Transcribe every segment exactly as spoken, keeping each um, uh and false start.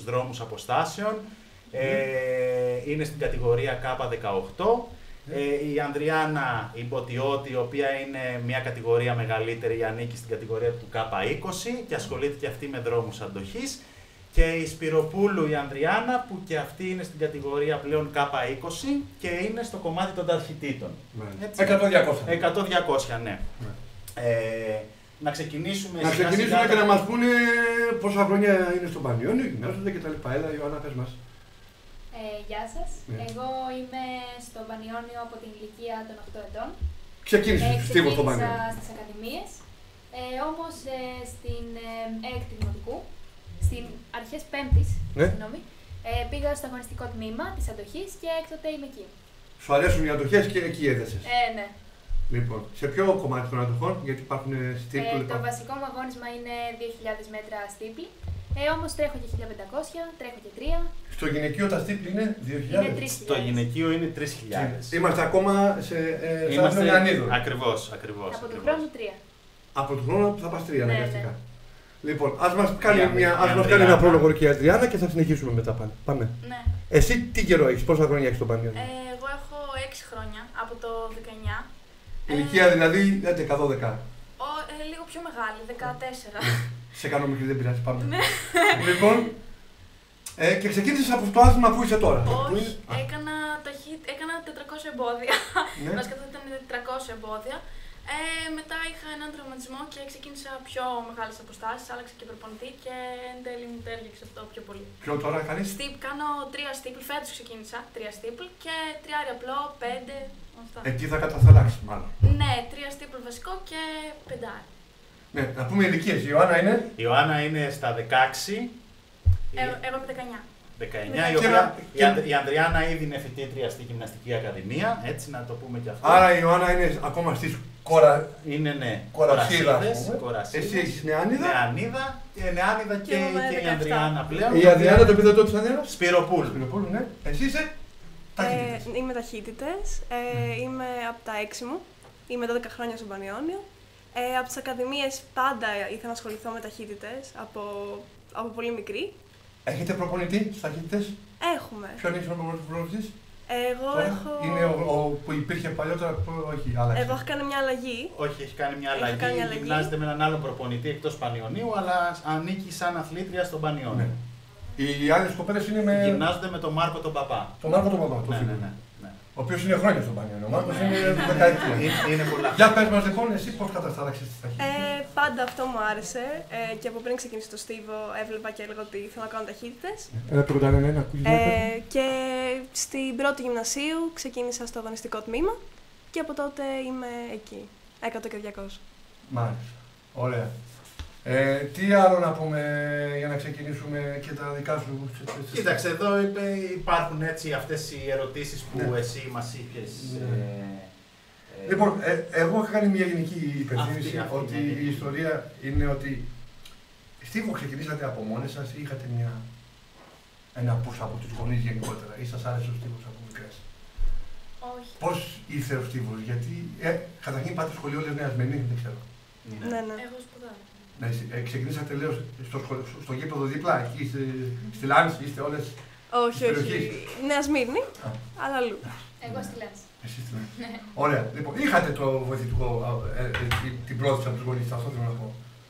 δρόμους αποστάσεων. Mm. Ε, είναι στην κατηγορία Κ δεκαοκτώ. Ε, η Ανδριάννα η Μποτιώτη, η οποία είναι μια κατηγορία μεγαλύτερη, ανήκει στην κατηγορία του Κ είκοσι και ασχολείται και αυτή με δρόμους αντοχής. Και η Σπυροπούλου η Ανδριάννα, που και αυτή είναι στην κατηγορία πλέον Κ είκοσι και είναι στο κομμάτι των ταχυτήτων. εκατό διακόσια. εκατό διακόσια, ναι. ναι. Ε, να ξεκινήσουμε, να ξεκινήσουμε σιγά, σιγά, και να μας πούνε πόσα χρόνια είναι στο Πανιόνιο, γυμνάζονται κτλ. Έλα, Ιωάννα, πες μας. Ε, γεια σας. Ναι. Εγώ είμαι στο Πανιόνιο από την ηλικία των οκτώ ετών. Ξεκίνησες ε, στίβο στο Πανιόνιο. Ξεκίνησα στις ακαδημίες, ε, όμως ε, στην ε, έκτη δημοτικού, στην αρχές πέμπτης, ναι. συγγνώμη, ε, πήγα στο αγωνιστικό τμήμα της αντοχής και έκτοτε είμαι εκεί. Σου αρέσουν οι αντοχές και εκεί έδεσες. Ε, ναι. Λοιπόν, σε ποιο κομμάτι των αντοχών, γιατί υπάρχουν στίπλοι. Ε, το βασικό μου αγώνισμα είναι δύο χιλιάδες μέτρα στίπλοι. Ε, όμως τρέχω και χίλια πεντακόσια, τρέχω και τρία. Στο γυναικείο τα στίπλοι είναι δύο χιλιάδες. Είναι τρεις χιλιάδες. Στο γυναικείο είναι τρεις χιλιάδες. Είμαστε ακόμα σε ε, Είμαστε Νεανίδων. Ακριβώς, ακριβώς. Από του χρόνου τρία. Από του χρόνου θα πας τρία, ναι, αναγκαστικά. Ναι. Λοιπόν, ας μας κάνει, μια, ας μας κάνει ένα πρόλογο και η Αντριάννα και θα συνεχίσουμε μετά πάλι. Πάμε. Ναι. Εσύ τι καιρό έχεις, πόσα χρόνια έχεις στο Πανιόνιο? Ε, εγώ έχω έξι χρόνια, από το δεκαεννιά. Ηλικία ε, δηλαδή έντεκα δώδεκα. Ο, ε, λίγο πιο μεγάλη, δεκατέσσερα. Σε κάνω μικρή, δεν πειράζει, πάμε. Ναι. Λοιπόν, ε, και ξεκίνησες από το άθλημα που είσαι τώρα. Όχι, έκανα, ταχύ, έκανα τετρακόσια εμπόδια. Ναι. Βασικά θα ήταν τετρακόσια εμπόδια. Ε, μετά είχα έναν τραυματισμό και ξεκίνησα πιο μεγάλες αποστάσεις, άλλαξα και προπονητή και εν τέλει μου τέριαξε αυτό πιο πολύ. Ποιο τώρα κάνεις? Στιπ, κάνω τρία στίπλ, φέτος ξεκίνησα, τρία στίπλ και τριάρι απλό, πέντε, αυτά. Εκεί θα καταθαλάξεις μάλλον. Ναι, τρία στίπλ βασικό και πεντάρι. Ναι, να πούμε ηλικίες. Η Ιωάννα είναι? Η Ιωάννα είναι στα δεκαέξι. Ε, εγώ είμαι δεκαεννιά. δεκαεννιά, η, οποία, και... η Ανδριάννα ήδη είναι φοιτήτρια στη Γυμναστική Ακαδημία, έτσι να το πούμε και αυτό. Άρα η Ιωάννα είναι ακόμα στις κορα... είναι, ναι, κορασίδες. Εσύ έχεις νεάνιδα. Νεάνιδα και, νεάνιδα και, και, και η Ανδριάννα πλέον. Η Ανδριάννα, το επίδοτο της Ανδριάννας? Σπυροπούλου. Σπυροπούλου, ναι. Εσύ είσαι? Ταχύτητες. Ε, είμαι ταχύτητες. Ε, mm. Είμαι από τα έξι μου. Είμαι δώδεκα χρόνια στο Πανιόνιο. Ε, από τις ακαδημίες πάντα ήθελα να ασχοληθώ με ταχύτητες από, από πολύ μικρή. Έχετε προπονητή στις ταχύτητες? Έχουμε. Ποιον έχεις ο προπονητής? Εγώ Τώρα, έχω... Είναι ο, ο που υπήρχε παλιότερα που όχι, άλλαξε. Εγώ έχω κάνει μια αλλαγή. Όχι, έχει κάνει μια αλλαγή. Κάνει αλλαγή. Γυμνάζεται με έναν άλλο προπονητή εκτός Πανιωνίου, αλλά ανήκει σαν αθλήτρια στον Πανιόνιο. Ναι. Οι άλλες κοπέλες είναι με... Γυμνάζονται με τον Μάρκο τον Παπά. Τον Μάρκο τον Παπά, το ναι, φίλο. ναι, ναι, ναι. Ο οποίος είναι χρόνια στον Πανιόνιο. Ο Μάρκος είναι δεκαετία. Είναι, είναι πολλά. Για πες μας λοιπόν, εσύ πώς καταστάλαξες τις ταχύτητες? Ε, πάντα αυτό μου άρεσε ε, και από πριν ξεκινήσω το στίβο έβλεπα και έλεγα ότι θέλω να κάνω ταχύτητες. Ένα πρωτά ένα, ένα, ε, Και στην πρώτη γυμνασίου ξεκίνησα στο αγωνιστικό τμήμα και από τότε είμαι εκεί, εκατό και διακόσια. Μάλιστα, ωραία. Ε, τι άλλο να πούμε για να ξεκινήσουμε και τα δικά σου? Κοίταξε, εδώ υπάρχουν έτσι αυτές οι ερωτήσεις που ναι. εσύ μας είχες. Ναι. Ε, λοιπόν, ε, εγώ έχω κάνει μια γενική υπενθύμηση ότι ναι. η ιστορία είναι ότι στίβο ξεκινήσατε από μόνες σας ή είχατε μια, ένα push από τους γονείς γενικότερα ή σας άρεσε ο στίβος από μικρές? Όχι. Πώς ήρθε ο στίβος? Γιατί ε, καταρχήν πάτε σχολείο όλες νεασμένοι, δεν ξέρω. Ναι, ναι. ναι. Εγώ σπουδάω. Ναι, ε, ξεκινήσατε λέω στο, στο, στο γήπεδο δίπλα, εκεί στη, στη Λάνση, είστε όλες? Όχι, όχι. Νέα Σμύρνη, αλλά αλλού. Εγώ στη Λάνση. Εσύ στη Λάνση. Ωραία. Λοιπόν, είχατε το βοηθητικό, ε, ε, ε, την πρόθεση από τους γονείς, αυτό θέλω να πω.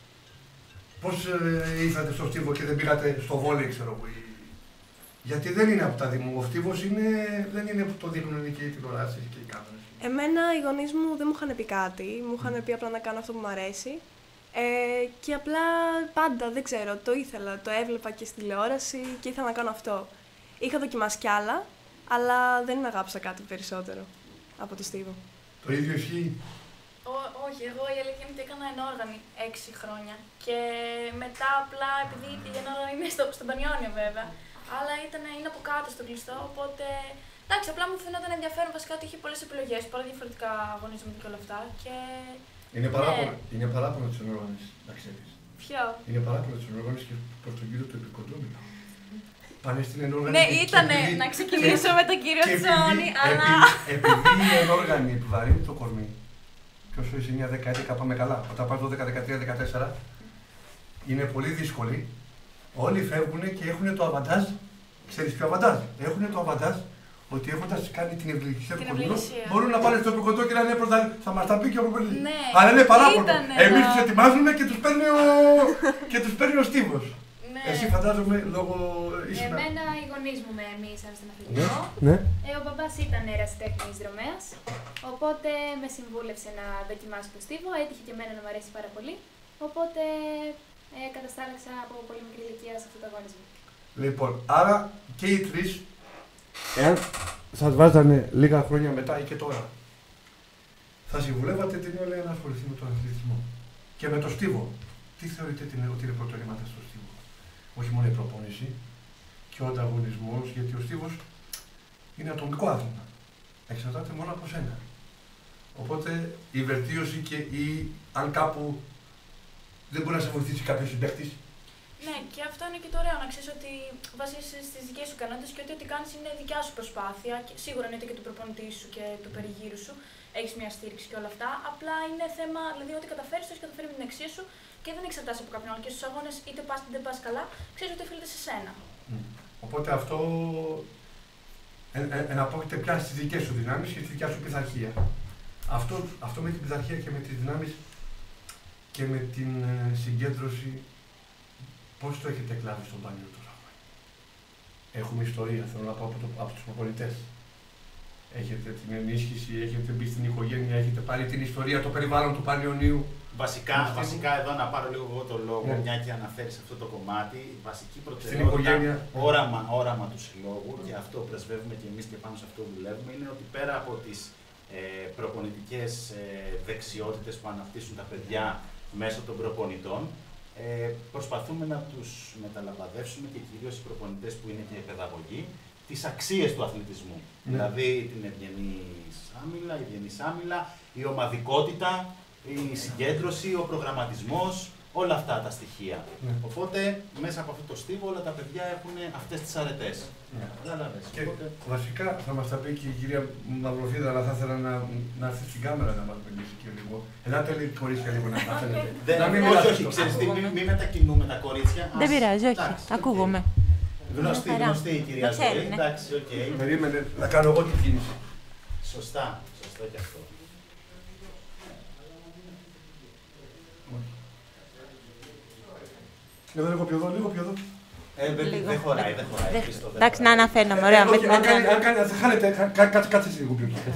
Πώς ε, ήρθατε στο στίβο και δεν πήγατε στο βόλεϊ, ξέρω εγώ? Γιατί δεν είναι από τα δημο, ο στίβος είναι, δεν είναι που το δείχνουν και οι τηλεοράσεις και οι κάμερες. Εμένα οι γονείς μου δεν μου είχαν πει κάτι, μου είχαν πει απλά να κάνω αυτό που μου αρέσει. Ε, και απλά πάντα, δεν ξέρω, το ήθελα, το έβλεπα και στη τηλεόραση και ήθελα να κάνω αυτό. Είχα δοκιμάσει κι άλλα, αλλά δεν αγάπησα κάτι περισσότερο από το στίβο. Το ίδιο ισχύει? Ό, όχι, εγώ η αλήθεια είναι ότι έκανα ενόργανη έξι χρόνια και μετά απλά επειδή η ενόργανη είναι στο, στον Πανιόνιο βέβαια, αλλά ήταν, είναι από κάτω στο κλειστό, οπότε εντάξει, απλά μου φαινόταν ενδιαφέρον βασικά ότι είχε πολλές επιλογές, πολλά διαφορετικά αγωνίσματα και όλα αυτά και... Είναι παράπονο, ναι. είναι παράπονο της ενόργανης, να ξέρεις. Ποιο? Είναι παράπονο της ενόργανης και προς τον κύριο του επικοντρόμητο. Πάνε στην ενόργανη. Ναι, ήταν να ξεκινήσω με τον κύριο Τσόνη, αλλά... Επειδή η ενόργανη επιβαρύνει το κορμί, και όσο είσαι μια δεκαετία πάμε καλά, όταν πας δώδεκα, δεκατρία, δεκατέσσερα, είναι πολύ δύσκολη, Όλοι φεύγουν και έχουν το αβαντάζ. Ξέρεις ποιο αβαντάζ? Έχουν το αβαντάζ ότι έχοντας κάνει την ευελιξία του κοντινού, μπορούν να πάνε στο επικοντό και να είναι πρωταθλητές. Θα μας τα πει και ο προπονητής. Ναι, αλλά είναι παράπονο. Εμείς το... τους ετοιμάζουμε και τους παίρνει ο, και τους παίρνει ο Στίβος. Ναι. Εσύ φαντάζομαι λόγω ήσουν. Εμένα οι γονείς μου με εμίσαν στον αθλητισμό. Ναι. Ε, ο μπαμπάς ήταν ερασιτέχνης δρομέας, οπότε με συμβούλευσε να δοκιμάσω το στίβο. Έτυχε και εμένα να μου αρέσει πάρα πολύ. Οπότε ε, καταστάλαξα από πολύ μικρή ηλικία σε αυτό το αγώνισμα. Λοιπόν, άρα και οι τρεις, εάν σας βάζανε λίγα χρόνια μετά ή και τώρα, θα συμβουλεύατε την Ιωλέα να ασχοληθεί με τον αθλητισμό. Και με το στίβο. Τι θεωρείτε ότι είναι πρωτογεμάτα στο στίβο? Όχι μόνο η προπόνηση και ο ανταγωνισμός, γιατί ο στίβος είναι ατομικό άθλημα. Εξαρτάται μόνο από σένα. Οπότε η βελτίωση και ή αν κάπου δεν μπορεί να σε βοηθήσει κάποιος συμπαίκτης. Ναι, και αυτό είναι και το ωραίο, να ξέρεις ότι βασίζεσαι στις δικές σου ικανότητες και ότι ό,τι κάνεις είναι δικιά σου προσπάθεια. Και σίγουρα είναι και του προπονητή σου και του περιγύρου σου. Έχεις μια στήριξη και όλα αυτά. Απλά είναι θέμα, δηλαδή, ό,τι καταφέρεις, το έχεις καταφέρει με την αξία σου και δεν εξαρτάσαι από κάποιον άλλο. Και στους αγώνες, είτε πας είτε δεν πας καλά, ξέρεις ότι οφείλεται σε σένα. Mm. Οπότε αυτό ε, ε, εναπόκειται πια στις δικές σου δυνάμεις και στη δικιά σου πειθαρχία. Αυτό, αυτό με την πειθαρχία και με τις δυνάμεις και με την ε, συγκέντρωση, πώς το έχετε κλάβει στον Μπάνιο τώρα? Έχουμε ιστορία, θέλω να πω, από, το, από τους προπονητές. Έχετε την ενίσχυση, έχετε μπει στην οικογένεια, έχετε πάρει την ιστορία, το περιβάλλον του Πανιωνίου. Βασικά, βασικά εδώ να πάρω λίγο εγώ το λόγο, ναι. μια και αναφέρει αυτό το κομμάτι. Η βασική Στην προτεραιότητα, οικογένεια. όραμα, όραμα του συλλόγου, και αυτό πρεσβεύουμε και εμείς και πάνω σε αυτό δουλεύουμε, είναι ότι πέρα από τις ε, προπονητικές ε, δεξιότητες που αναπτύσσουν τα παιδιά μέσω των προπονητών, ε, προσπαθούμε να τους μεταλαμπαδεύσουμε, και κυρίως οι προπονητές που είναι και παιδαγωγοί, τις αξίες του αθλητισμού. Ναι. Δηλαδή την ευγενής άμυλα, η ευγενής άμυλα, η ομαδικότητα, η συγκέντρωση, ο προγραμματισμός, όλα αυτά τα στοιχεία. Ναι. Οπότε μέσα από αυτό το στίβο όλα τα παιδιά έχουν αυτές τις αρετές. Ναι. Και οπότε... βασικά θα μας τα πει και η κυρία Μαυροφίδα, αλλά θα ήθελα να, να έρθει στην κάμερα να μας μιλήσει και λίγο. Ελάτε λίγο κορίτσια λίγο να φαίνεται. Δεν μην όχι, όχι, ξέρεις τι, μην μη μετακινούμε τα κορίτσια. Δεν πειράζει, όχι, ακούγομαι. Γνωστή, γνωστή η κυρία Ζωή, εντάξει, οκ. Περίμενε, να κάνω εγώ την κίνηση. Σωστά, σωστό και αυτό. Εδώ λίγο πιο εδώ, λίγο πιο εδώ. Ε, δεν χωράει, δεν χωράει. Εντάξει, να αναφέρνομαι, ωραία. Αν χάνετε, κάτσε λίγο πιο εδώ.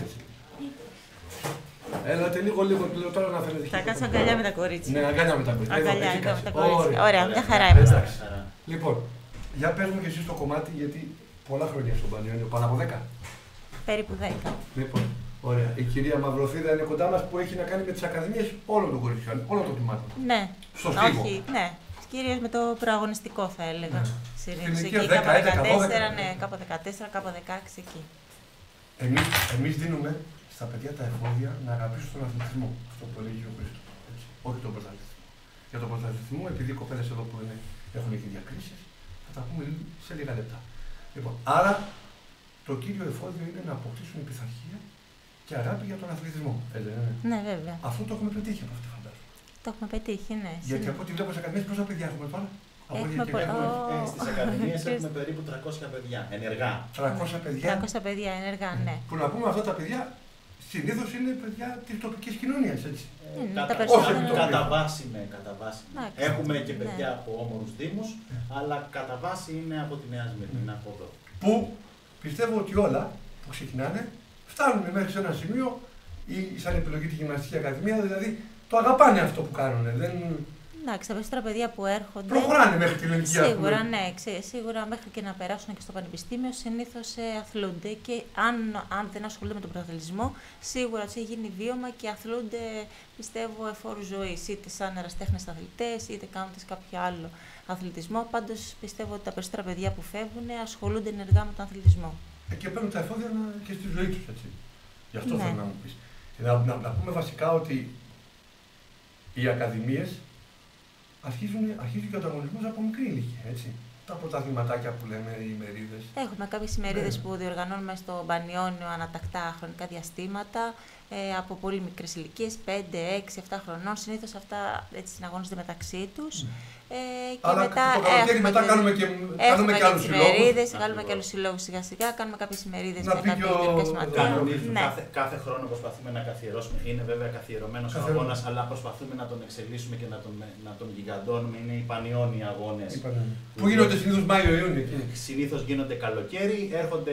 Έλατε λίγο, λίγο, τώρα να φαίνεται. Θα κάτσω αγκαλιά με τα κορίτσια. Ναι, αγκαλιά με τα κορίτσια. Αγκαλιά με τα κορίτσια. Ωραία, μια χαρά είμαστε. Λοιπόν, για πες μου και εσύ το κομμάτι, γιατί πολλά χρόνια στον Πανιόνιο, πάνω από δέκα. Περίπου δέκα. Λοιπόν, ωραία. Η κυρία Μαυροφίδα είναι κοντά μας, που έχει να κάνει με τις ακαδημίες όλων των κοριτσιών, όλων των τμήματων. Ναι. Στο στίβο. Όχι, ναι. Κυρίως με το προαγωνιστικό θα έλεγα. Συνήθως εκεί, δέκα, κάπου έντεκα, δεκατέσσερα, ναι, κάπου δεκατέσσερα, κάπου δεκαέξι εκεί. Εμείς, εμείς δίνουμε στα παιδιά τα εφόδια να αγαπήσουν τον αθλητισμό. Αυτό που έλεγε ο Χρήστος. Όχι τον πρωταθλητισμό. Για τον πρωταθλητισμό, επειδή οι κοπέλες εδώ που είναι, έχουν και διακρίσεις, θα τα πούμε σε λίγα λεπτά. Λοιπόν, άρα το κύριο εφόδιο είναι να αποκτήσουν πειθαρχία και αγάπη για τον αθλητισμό. Έτσι, ναι, ναι. Ναι, βέβαια. Αυτό το έχουμε πετύχει από αυτή, φαντάζομαι. Το έχουμε πετύχει, ναι. Γιατί από ό,τι βλέπω σε ακαδημίες, πόσα παιδιά έχουμε τώρα? Έχουμε πο... ε, στις ακαδημίες έχουμε περίπου τριακόσια παιδιά ενεργά. τριακόσια παιδιά. τριακόσια παιδιά ενεργά, ναι. Που να πούμε, αυτά τα παιδιά συνήθως είναι παιδιά της τοπικής κοινωνίας, έτσι. Ε, mm, κατα... όχι, κατά βάση, ναι, κατά βάση. Ναι. Έχουμε και παιδιά ναι. από όμορους δήμους, ναι. αλλά κατά βάση είναι από τη Νέα Σμύρνη, είναι από εδώ. Που πιστεύω ότι όλα που ξεκινάνε φτάνουν μέχρι σε ένα σημείο, ή σαν επιλογή τη Γυμναστική Ακαδημία, δηλαδή το αγαπάνε αυτό που κάνουν. Δεν... Εντάξει, τα περισσότερα παιδιά που έρχονται. Προχωράνε μέχρι τη ελληνική Σίγουρα, Σίγουρα, ναι, ξέ, σίγουρα μέχρι και να περάσουν και στο πανεπιστήμιο συνήθως ε, αθλούνται και αν, αν δεν ασχολούνται με τον πρωταθλητισμό, σίγουρα τους έχει γίνει βίωμα και αθλούνται, πιστεύω, εφόρου ζωής, είτε σαν ερασιτέχνες αθλητές, είτε κάνοντας κάποιο άλλο αθλητισμό. Πάντως πιστεύω ότι τα περισσότερα παιδιά που φεύγουν ασχολούνται ενεργά με τον αθλητισμό. Ε, και παίρνουν τα εφόδια και στη ζωή τους, έτσι. Γι' αυτό ναι. θέλω να μου πεις. Να, να, να πούμε βασικά ότι οι ακαδημίες αρχίζουν, αρχίζουν και ο ανταγωνισμός από μικρή ηλικία, έτσι. Τα πρωταθληματάκια που λέμε, οι ημερίδες. Έχουμε κάποιες ημερίδες ναι. που διοργανώνουμε στο Πανιόνιο ανατακτά χρονικά διαστήματα ε, από πολύ μικρές ηλικίες, πέντε, έξι, επτά χρονών. Συνήθως αυτά έτσι συναγωνίζονται μεταξύ τους. Mm. Ε, και Αλλά μετά το καλοκαίρι έχουμε μετά και, κάνουμε και, έχουμε κάνουμε και άλλους τις συλλόγους. ημερίδες, κάνουμε και άλλους συλλόγους σιγά σιγά, κάνουμε κάποιες ημερίδες Να με πει κάποια και ο- ιδρυτικά σηματεία. Κανονίζουμε. Ναι. Κάθε, κάθε χρόνο προσπαθούμε να καθιερώσουμε. Είναι βέβαια καθιερωμένος ο Καθιερωμένο. αγώνας, αλλά προσπαθούμε να τον εξελίσσουμε και να τον, να τον γιγαντώνουμε. Είναι οι πανιόνιοι αγώνες. Είπανε. Που γίνονται συνήθως Μάιο-Ιούνιο. Συνήθως γίνονται καλοκαίρι, έρχονται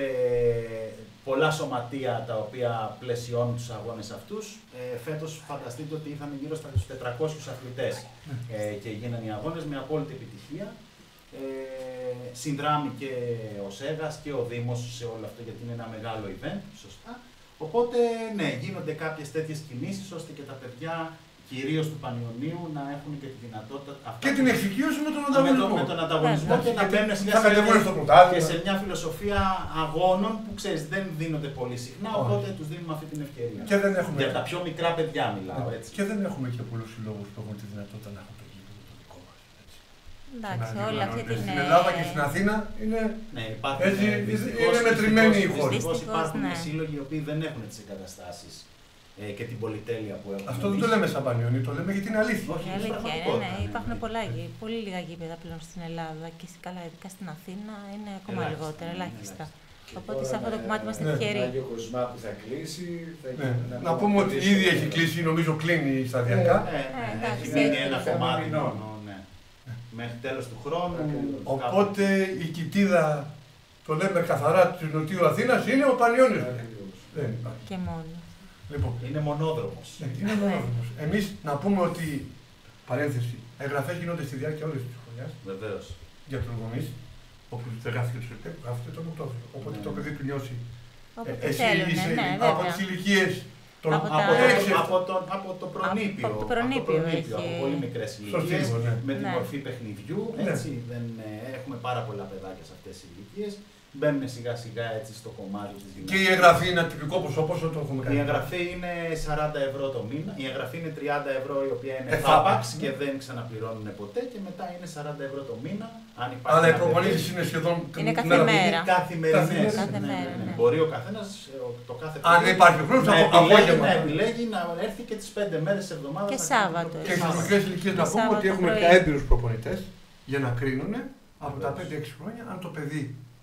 πολλά σωματεία τα οποία πλαισιώνουν τους αγώνες αυτούς. Ε, φέτος φανταστείτε ότι είχαμε γύρω στους τετρακόσιους αθλητές ε, και γίνανε οι αγώνες με απόλυτη επιτυχία. Ε, συνδράμει και ο ΣΕΓΑΣ και ο Δήμος σε όλο αυτό γιατί είναι ένα μεγάλο event, σωστά. Οπότε ναι, γίνονται κάποιες τέτοιες κινήσεις ώστε και τα παιδιά κυρίως του Πανιωνίου να έχουν και τη δυνατότητα. Αυτά Και που- την εξοικείωση με τον με, ανταγωνισμό. τον, με τον ανταγωνισμό Ναι, και να μπαίνουν Θα σιγά κατεβούν σιγά στο και πρωτάθλημα. σε μια φιλοσοφία αγώνων που ξέρεις δεν δίνονται πολύ συχνά, Όχι. οπότε τους δίνουμε αυτή την ευκαιρία. Και δεν έχουμε, Για τα πιο μικρά παιδιά μιλάω, έτσι. και δεν έχουμε και πολλούς συλλόγους που έχουν τη δυνατότητα να έχουν το γήπεδο το δικό μας. έτσι. Εντάξει, Και να όλα αυτή διοργανώνεται. την. Στην Ελλάδα και στην Αθήνα είναι. Ναι, υπάρχουν, Έτσι, ε, δυστυχώς, είναι μετρημένοι οι δυστυχώς, χώροι. δυστυχώς Δυστυχώς, υπάρχουν ναι. σύλλογοι οι οποίοι δεν έχουν τις εγκαταστάσεις ε, και την πολυτέλεια που έχουν. Αυτό δεν το λέμε σαν Πανιόνι, το λέμε γιατί είναι αλήθεια. Όχι, Η είναι αλήθεια είναι, πραγματικότητα, ναι, ναι, υπάρχουν ναι. πολλά, γη- πολύ λίγα γήπεδα πλέον στην Ελλάδα και σε- καλά, ειδικά στην Αθήνα είναι ακόμα Ελάχιστα, λιγότερα, ναι, ελάχιστα. ελάχιστα. Οπότε σε αυτό το κομμάτι είμαστε Ναι. τυχεροί. Άγιο Κοσμά που θα κλείσει. Θα Ναι. γίνει ένα Να πούμε ακόμα ότι πιο ήδη δύσκολο. έχει κλείσει, νομίζω κλείνει σταδιακά. Ε, Ε, ναι, εντάξει, έχει μείνει έχει ένα θέμα κομμάτι μηνών. μόνο, ναι. Μέχρι τέλος του χρόνου. Ακριβώς. κάπου- Οπότε η κοιτίδα, το λέμε καθαρά, του Νοτιού Αθήνας είναι ο Πανιόνιος. Ακριβώς. Δεν υπάρχει. Και μόνο. Λοιπόν, Είναι μονόδρομος. ναι, είναι μονόδρομος. Εμείς να πούμε ότι, παρένθεση, εγγραφές γίνονται στη διάρκεια όλης της χρονιάς Βεβαίως. για τους γονείς. Όποιος δεν γράφει το Σεπτέμβριο, γράφεται τον Οκτώβριο. Οπότε Ναι. το παιδί του νιώσει. Όποτε Ε, εσύ θέλουνε, είσαι ναι, από βέβαια. τις ηλικίες των Από τα- Από, έξι, το, από, το, από το προνήπιο. Από το προνήπιο έχει- από πολύ μικρές Στο ηλικίες, στίβο, ναι. με τη Ναι. μορφή παιχνιδιού. Ναι. Έτσι, δεν, ε, έχουμε πάρα πολλά παιδάκια σε αυτές τις ηλικίες. Μπαίνουν σιγά σιγά έτσι στο κομμάτι της Και η γυμναστικής. εγγραφή είναι τυπικό ποσό, πόσο το έχουμε κάνει. Η εγγραφή είναι σαράντα ευρώ το μήνα. Η εγγραφή είναι τριάντα ευρώ η οποία είναι Εφάπαξ, εφάπαξ ναι. και δεν ξαναπληρώνουν ποτέ. Και μετά είναι σαράντα ευρώ το μήνα. Αν υπάρχει Αλλά οι ένα προπονήσεις παιδί. είναι σχεδόν Είναι την κάθε μέρα που μέρα. είναι. Είναι καθημερινές. Κάθε Ναι, μέρα, ναι, ναι. ναι. Μπορεί ο καθένας ε, ο- το κάθε Αν παιδί υπάρχει χρόνος, να από επιλέγει, απόγευμα. να επιλέγει να έρθει και τις πέντε μέρες της εβδομάδας. Και να κάνει Σάββατο, την Και προπόνηση. στις μικρές ηλικίες να Και πούμε ότι Σάββατο έχουμε πρωί. πια έμπειρους προπονητές για να κρίνουν από τα πέντε έξι χρόνια αν το παιδί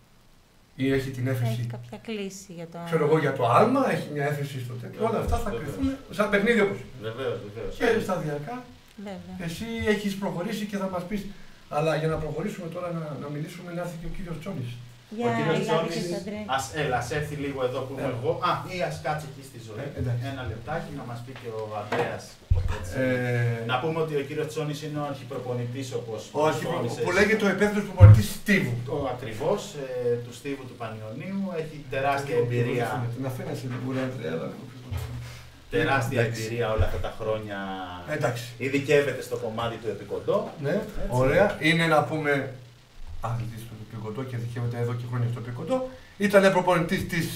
ή έχει την Έχει έφεση, κάποια κλίση για το. ξέρω εγώ, για το άλμα, έχει μια έφεση στο τέτοιο. Όλα αυτά θα Βεβαίως. κρυφθούν σαν παιχνίδι όπως είναι. Βεβαίως, βεβαίως. Και σταδιακά Βέβαια. εσύ έχεις προχωρήσει και θα μας πεις. Αλλά για να προχωρήσουμε τώρα να, να μιλήσουμε, να έρθει και ο κύριος Τσόνης. Για Ο κύριος έλα, Τσόνης, κύριε Αντρέ. ας, έλα, ας έρθει λίγο εδώ που είμαι Έλα. εγώ. Α, ή ας κάτσει εκεί στη ζωή. Ε, εντάξει. Ένα λεπτάκι να μας πει και ο Ανδρέας. έτσι. Ε, Να πούμε ότι ο κύριος Τσόνης είναι ο αρχιπροπονητής όπως όχι, μας τόνισες. που λέγεται ο επέδρος προπονητής Στίβου. Ο ακριβώς ε, του Στίβου του Πανιωνίου. Έχει τεράστια εμπειρία. Να φαίνεσαι λίγο, ρε Ανδρέα, αλλά λίγο πιο κοντά. Τεράστια Εντάξει. εμπειρία όλα αυτά τα χρόνια. Εντάξει. Ειδικεύεται στο κομμάτι του επικοντό. Ναι, ωραία. Είναι να πούμε αθλητής στο επικοντό και δικαιούται εδώ και χρόνια στο επικοντό. Ήταν προπονητής της.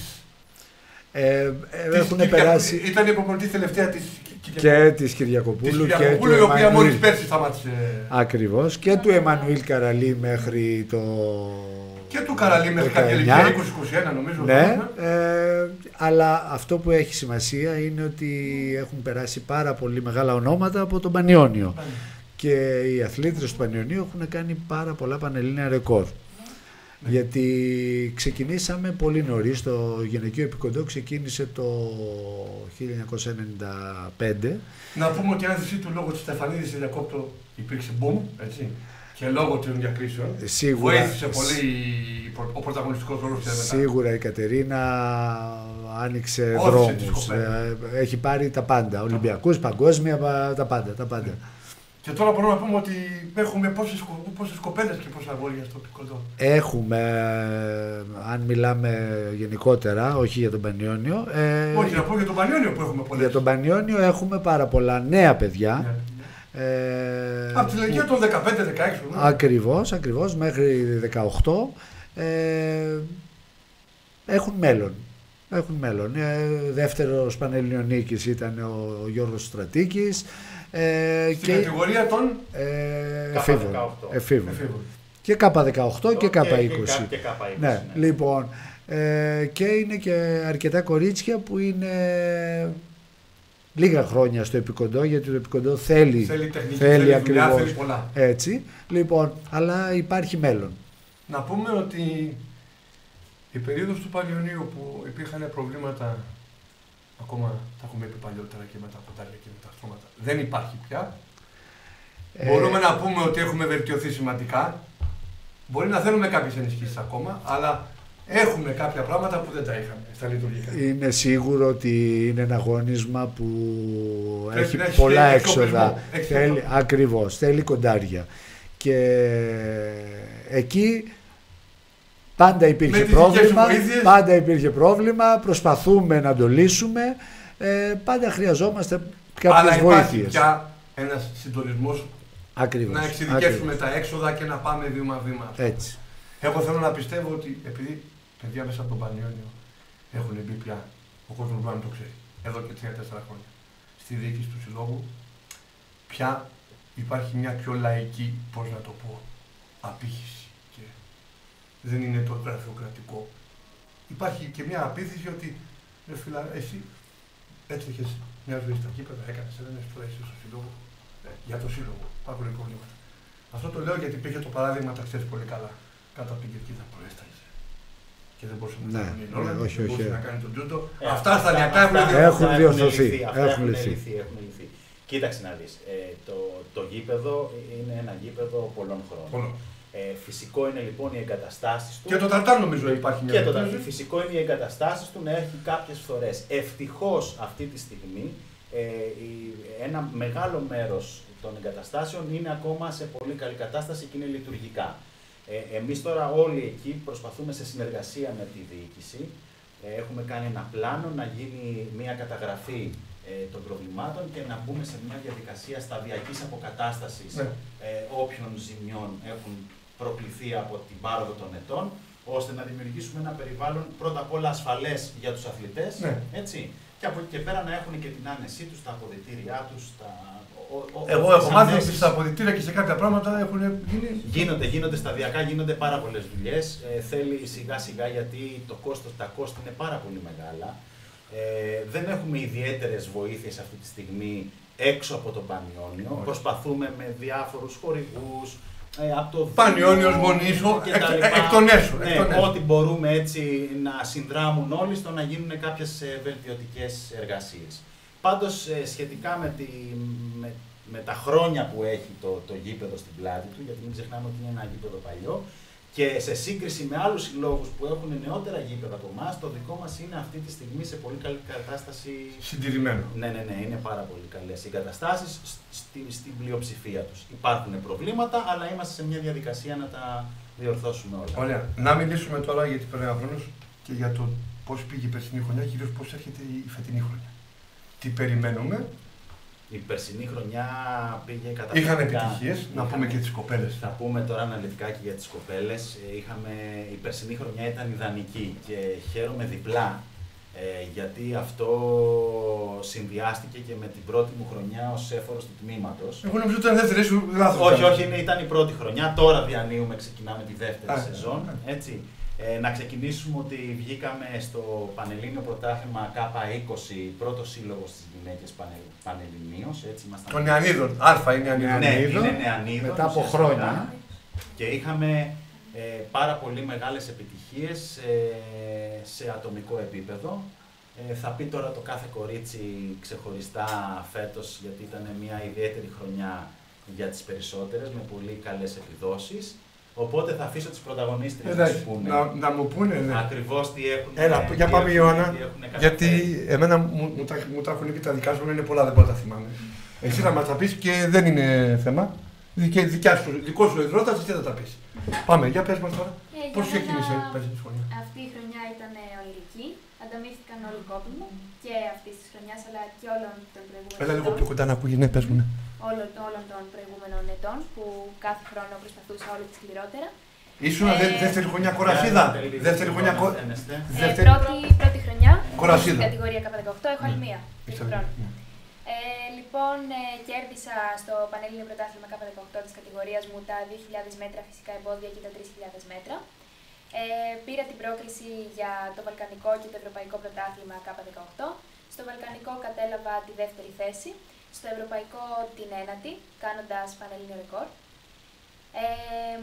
Ε, της έχουν Κυριακο- περάσει Ήταν προπονητής τελευταία της Κυριακο- και της της Κυριακοπούλου και του Κυριακοπούλου, η οποία μόλις Εμμανουήλ. πέρσι σταμάτησε. Ακριβώς, και του Εμμανουήλ Καραλή μέχρι το... Και του Καραλή μέχρι κάποια δεκαεννιά. ηλικία, είκοσι είκοσι ένα νομίζω. Ναι, τώρα. ε, αλλά αυτό που έχει σημασία είναι ότι έχουν περάσει πάρα πολύ μεγάλα ονόματα από τον Πανιόνιο. Και οι αθλήτρες του Πανιωνίου έχουν κάνει πάρα πολλά πανελλήνια ρεκόρ. Ναι. Γιατί ξεκινήσαμε πολύ νωρίς, το γυναικείο επικοντό ξεκίνησε το χίλια εννιακόσια ενενήντα πέντε. Να πούμε ότι η άνθηση του λόγω της Στεφανίδης διακόπτω υπήρξε boom, έτσι. Και λόγω των διακρίσεων. Σίγουρα, Βοήθησε πολύ η προ- ο πρωταγωνιστικός ρόλος της μετά. σίγουρα η Κατερίνα άνοιξε Όθησε δρόμους, τις κοπέλες. ε, έχει πάρει τα πάντα, Ολυμπιακούς, παγκόσμια, πα- τα πάντα, τα πάντα. Και τώρα μπορούμε να πούμε ότι έχουμε πόσες, κο- πόσες κοπέλες και πόσα αγόρια στο επικοντό. Έχουμε, ε, αν μιλάμε γενικότερα, όχι για τον Πανιόνιο, ε, Όχι, να πω για τον Πανιόνιο που έχουμε πολλές. για τον Πανιόνιο έχουμε πάρα πολλά νέα παιδιά. Ναι. Ε, Από τη ηλικία των δεκαπέντε δεκαέξι. ναι. Ακριβώς, ακριβώς, μέχρι δεκαοκτώ ε, έχουν μέλλον. Έχουν μέλλον. Ε, δεύτερος Πανελληνιονίκης ήταν ο Γιώργος Στρατίκης. Ε, Στην κατηγορία των ε, Κάπα εφήβων. δεκαοκτώ. εφήβων. εφήβων. Και κάπα δεκαοκτώ και κάπα Και, είκοσι. και κάπα είκοσι. Ναι, λοιπόν. Ε, και είναι και αρκετά κορίτσια που είναι λίγα χρόνια στο επικοντό, γιατί το επικοντό θέλει, θέλει τεχνική, θέλει, θέλει δουλειά, ακριβώς θέλει πολλά. έτσι. Λοιπόν, αλλά υπάρχει μέλλον. Να πούμε ότι η περίοδος του Πανιωνίου που υπήρχαν προβλήματα, ακόμα τα έχουμε πει παλιότερα και με τα ποτάλια και με τα στρώματα, δεν υπάρχει πια. Ε... Μπορούμε να πούμε ότι έχουμε βελτιωθεί σημαντικά. Μπορεί να θέλουμε κάποιες ενισχύσεις ακόμα, αλλά έχουμε κάποια πράγματα που δεν τα είχαμε στα λειτουργικά. Είναι σίγουρο ότι είναι ένα αγώνισμα που Πρέπει έχει έχει πολλά έχει έξοδα. έχει Θέλει, ακριβώς, θέλει κοντάρια. Και εκεί πάντα υπήρχε πρόβλημα, πάντα υπήρχε πρόβλημα, προσπαθούμε να το λύσουμε, ε, πάντα χρειαζόμαστε κάποιες Αλλά υπάρχει βοήθειες. πια ένας συντονισμός Ακριβώς, να εξειδικεύσουμε ακριβώς. τα έξοδα και να πάμε βήμα-βήμα. Έτσι. Εγώ θέλω να πιστεύω ότι επειδή παιδιά μέσα από τον Πανιόνιο έχουν μπει πια, ο κόσμος μπορεί να το ξέρει, εδώ και τρία τέσσερα χρόνια, στη διοίκηση του Συλλόγου, πια υπάρχει μια πιο λαϊκή, πώς να το πω, απήχηση. Και δεν είναι το γραφειοκρατικό. Υπάρχει και μια απήχηση ότι, ρε φίλα, εσύ έτσι είχες μια ζωή στα γήπεδα, έκανες ένα φορές στο Σύλλογο, ε, για το Σύλλογο, υπάρχουν προβλήματα. Αυτό το λέω γιατί υπήρχε το παράδειγμα, τα ξέρεις πολύ καλά, κάτω από την κερκίδα που έσταλε. Και δεν μπορούσε να Ναι, κάνει ναι, όλα, όχι, δεν όχι. μπορούσε να κάνει τον τούτο. Ε, αυτά σταδιακά έχουν αυτά- έχουν αυτά διορθωθεί, αυτά έχουν έχουν λυθεί. λυθεί, έχουν λυθεί. Κοίταξε να δεις, ε, το, το γήπεδο είναι ένα γήπεδο πολλών χρόνων. Πολλών. Ε, φυσικό είναι λοιπόν οι εγκαταστάσεις του. Και το ταρτάρ νομίζω υπάρχει μια Και το βελτίωση. ταρτάρ. Φυσικό είναι οι εγκαταστάσεις του να έχει κάποιες φθορές. Ευτυχώς αυτή τη στιγμή ε, η, ένα μεγάλο μέρος των εγκαταστάσεων είναι ακόμα σε πολύ καλή κατάσταση και είναι λειτουργικά. Ε, εμείς τώρα όλοι εκεί προσπαθούμε σε συνεργασία με τη διοίκηση. Ε, έχουμε κάνει ένα πλάνο να γίνει μια καταγραφή ε, των προβλημάτων και να μπούμε σε μια διαδικασία σταδιακής αποκατάστασης Ναι. ε, όποιων ζημιών έχουν προκληθεί από την πάροδο των ετών, ώστε να δημιουργήσουμε ένα περιβάλλον πρώτα απ' όλα ασφαλές για τους αθλητές, Ναι. έτσι, και από εκεί και πέρα να έχουν και την άνεσή τους, τα αποδυτήριά τους, τα... Ο, ο, Εγώ τις έχω μάθει ότι ανέσεις. στα αποδυτήρια και σε κάποια πράγματα έχουν γίνει. Γίνονται, γίνονται σταδιακά, γίνονται πάρα πολλές δουλειές. Ε, θέλει σιγά σιγά γιατί το κόστος, τα κόστη είναι πάρα πολύ μεγάλα. Ε, δεν έχουμε ιδιαίτερες βοήθειες αυτή τη στιγμή έξω από το Πανιόνιο. Όχι. Προσπαθούμε με διάφορους χορηγούς, ε, από το Πανιόνιος, Δήμο Μονήσο, και εκ- τα λοιπά. εκ των έσω, Ναι, εκ των έσω. ό,τι μπορούμε έτσι να συνδράμουν όλοι στο να γίνουν κάποιες ε, βελτιωτικές εργασίες. Πάντως ε, σχετικά με, τη, με, με τα χρόνια που έχει το, το γήπεδο στην πλάτη του, γιατί μην ξεχνάμε ότι είναι ένα γήπεδο παλιό, και σε σύγκριση με άλλους συλλόγους που έχουν νεότερα γήπεδα από εμάς, το δικό μας είναι αυτή τη στιγμή σε πολύ καλή κατάσταση. Συντηρημένο. Ναι, ναι, ναι, είναι πάρα πολύ καλές οι εγκαταστάσεις στη, στην πλειοψηφία τους. Υπάρχουν προβλήματα, αλλά είμαστε σε μια διαδικασία να τα διορθώσουμε όλα. Ωραία. Να μιλήσουμε τώρα γιατί περνάει ο χρόνος και για το πώς πήγε η περσινή χρονιά, κυρίως πώς έρχεται η φετινή χρονιά. Τι περιμένουμε. Η περσινή χρονιά πήγε καταπληκτικά. Είχαν επιτυχίες, να Είχαμε- πούμε και τις κοπέλες. Θα πούμε τώρα αναλυτικά και για τις κοπέλες. Ε, Είχαμε, η περσινή χρονιά ήταν ιδανική και χαίρομαι διπλά ε, γιατί αυτό συνδυάστηκε και με την πρώτη μου χρονιά ως έφορος του τμήματος. Εγώ νομίζω ότι ήταν δεύτερη, σου λάθος. Όχι, κάνω. όχι, είναι, ήταν η πρώτη χρονιά. Τώρα διανύουμε, ξεκινάμε τη δεύτερη Α, σεζόν. α. Έτσι. Ε, να ξεκινήσουμε ότι βγήκαμε στο Πανελλήνιο Πρωτάθλημα Κάπα είκοσι, πρώτο σύλλογο στις γυναίκες πανε, Πανελληνίως. Έτσι, ήμασταν- Των Νεανίδων. Α, είναι Νεανίδων. Ναι, Νεανίδων, είναι Νεανίδων, μετά από ουσιαστικά. χρόνια. Και είχαμε ε, πάρα πολύ μεγάλες επιτυχίες ε, σε ατομικό επίπεδο. Ε, θα πει τώρα το κάθε κορίτσι ξεχωριστά φέτος, γιατί ήταν μια ιδιαίτερη χρονιά για τις περισσότερες, με πολύ καλές επιδόσεις. Οπότε θα αφήσω τις πρωταγωνίστριες να σου Εντάξει, πούνε να, να μου πούνε, ναι. ακριβώς τι έχουν. Έλα, τι για πάμε έχουν- Ιωάννα, τι έχουν καταφέρει. γιατί εμένα μου, μου, τα, μου τα έχουν πει τα δικά σου, είναι πολλά, δεν μπορώ να τα θυμάμαι. Εσύ θα μας τα πεις και δεν είναι θέμα. Δικιά, δικιά σου, δικό σου εδρότας, εσύ θα τα πεις. Πάμε, για πες μας τώρα. Ε, για Πώς μένα ξεκίνησε η περσινή χρονιά. Αυτή η χρονιά ήταν ονειρική. Ανταμείφθηκαν όλοι κόπημα και αυτή τη χρονιά αλλά και όλων των προηγούμενων Έλα λίγο ετών. πιο κοντά να ακούγει, ναι, πες μου, ναι. Όλων, όλων των προηγούμενων ετών που κάθε χρόνο προσπαθούσα όλο και σκληρότερα. Ήσουν Ε, δε, δεύτερη χρονιά κορασίδα. Δεύτερη χρονιά κο... Φαίνεστε. Ε, δεύτερη... πρώτη, πρώτη χρονιά Κορασίδα. στην κατηγορία Κ δεκαοκτώ, έχω άλλη μία. Έχεις Έχει άλλη- χρόνο. ναι. Ε, λοιπόν, ε, κέρδισα στο Πανελλήνιο Πρωτάθλημα Κ δεκαοκτώ της κατηγορίας μου τα δύο χιλιάδες μέτρα φυσικά εμπόδια και τα τρεις χιλιάδες μέτρα. Ε, πήρα την πρόκριση για το Βαλκανικό και το Ευρωπαϊκό Πρωτάθλημα Κ δεκαοκτώ. Στο βαλκανικό κατέλαβα τη δεύτερη θέση, στο ευρωπαϊκό την ένατη, κάνοντας πανελλήνιο ρεκόρ. Ε,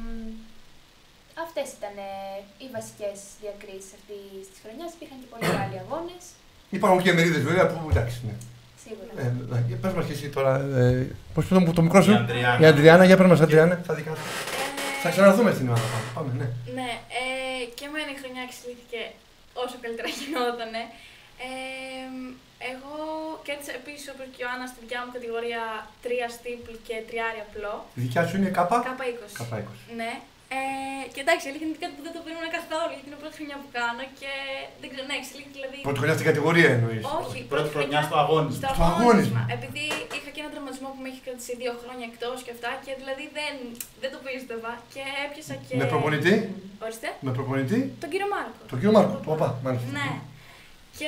αυτές ήταν οι βασικές διακρίσεις αυτής της χρονιάς. Υπήρχαν και πολλοί άλλοι αγώνες. Υπάρχουν και μερίδες βέβαια που εντάξει. Ναι. Σίγουρα. Ε, πες μας και εσύ τώρα, ε, πώς πήραμε το μικρό σου, Η Ανδριάννα. η Ανδριάννα, για πες μας Ανδριάννα, θα δικά σου. Θα ξαναρθούμε στην Ελλάδα, πάμε, πάμε, ναι. Ναι, ε, και εμένα η χρονιά εξελίχθηκε όσο καλύτερα γινότανε. Ε, εγώ κέρδισα επίσης όπως και ο Άννας στη δικιά μου κατηγορία τρία στίπλ και τριάρι απλό. Η δικιά σου είναι κάπα. Κάπα είκοσι. Κάπα είκοσι. Ναι. Ε, και εντάξει, αλήθεια είναι κάτι που δεν το περίμενα καθόλου γιατί είναι η πρώτη χρονιά που κάνω και δεν ξέρω, ναι, εξελίχθηκε δηλαδή. Πρώτη χρονιά στην κατηγορία εννοείς. Όχι, Πρώτη χρονιά στο αγώνισμα. Στο Στο αγώνισμα. Επειδή είχα και έναν τραυματισμό που με είχε κρατήσει δύο χρόνια εκτός και αυτά και δηλαδή δεν, δεν το πίστευα και έπιασα και. Με προπονητή. Ορίστε. Με προπονητή. Τον κύριο Μάρκο. Τον κύριο Μάρκο. Οπα, μάλιστα. Ναι. Και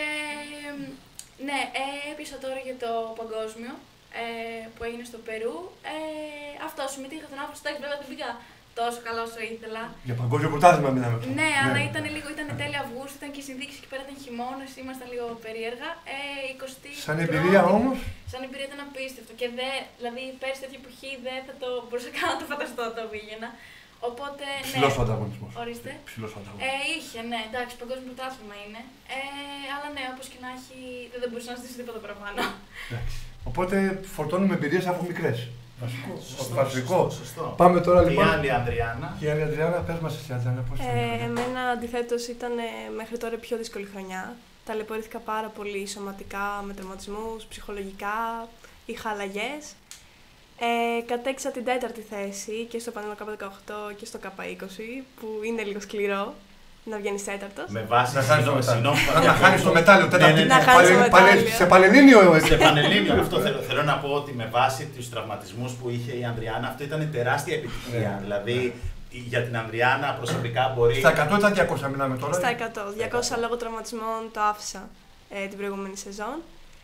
ναι, ε, έπιασα τώρα για το παγκόσμιο ε, που έγινε στο Περού. Ε, αυτό συμμετείχα τον Αύγουστο, εντάξει, βέβαια δεν πήγα τόσο καλά όσο ήθελα. Για παγκόσμιο πρωτάθλημα μιλάμε. Ναι, αλλά ήταν λίγο, ήταν τέλη Αυγούστου, ήταν και οι συνδείξεις εκεί πέρα ήταν χειμώνας, ήμασταν λίγο περίεργα. Ε, εικοστή Σαν εμπειρία όμως. Σαν εμπειρία ήταν απίστευτο. Και δε, δηλαδή πέρσι τέτοια εποχή δεν θα το μπορούσα καν να το φανταστώ το πήγαινα. Οπότε. Ψηλός ναι. ο ανταγωνισμός. Ορίστε. Ψηλός ο ανταγωνισμός. Ε, είχε, ναι, εντάξει, παγκόσμιο πρωτάθλημα είναι. Ε, αλλά ναι, όπως και να έχει, δεν, δεν μπορούσα να ζητήσω τίποτα παραπάνω. Εντάξει. Οπότε φορτώνουμε εμπειρίες από μικρές. Βασικό. Σωστό, Βασικό. σωστό, σωστό. Πάμε τώρα Και λοιπόν. η άλλη Ανδριάννα. Και η άλλη Ανδριάννα, πες μας εσύ Ανδριάννα, πώς ήταν. Ε, εμένα αντιθέτως ήταν ε, μέχρι τώρα πιο δύσκολη χρονιά. Ταλαιπωρήθηκα πάρα πολύ σωματικά, με τραυματισμούς, ψυχολογικά, είχα αλλαγές. Ε, κατέκτησα την τέταρτη θέση και στο Πανελλήνιο Κάπα δεκαοκτώ και στο Κάπα είκοσι, που είναι λίγο σκληρό να βγαίνεις τέταρτος. Με βάση Να χάνεις το συγγνώμη, μετάλλιο. συγγνώμη, Να χάνεις το μετάλλιο. Ναι, ναι, ναι. Να χάνεις το μετάλλιο. Σε Πανελλήνιο. Σε Πανελλήνιο, αυτό θέλω, θέλω να πω ότι με βάση τους τραυματισμούς που είχε η Ανδριάννα, αυτό ήταν τεράστια επιτυχία. Ναι. Δηλαδή για την Ανδριάννα προσωπικά μπορεί. Στα εκατό ή τα διακόσια μιλάμε τώρα. Στα εκατό. διακόσια λόγω τραυματισμών το άφησα ε, την προηγούμενη σεζόν.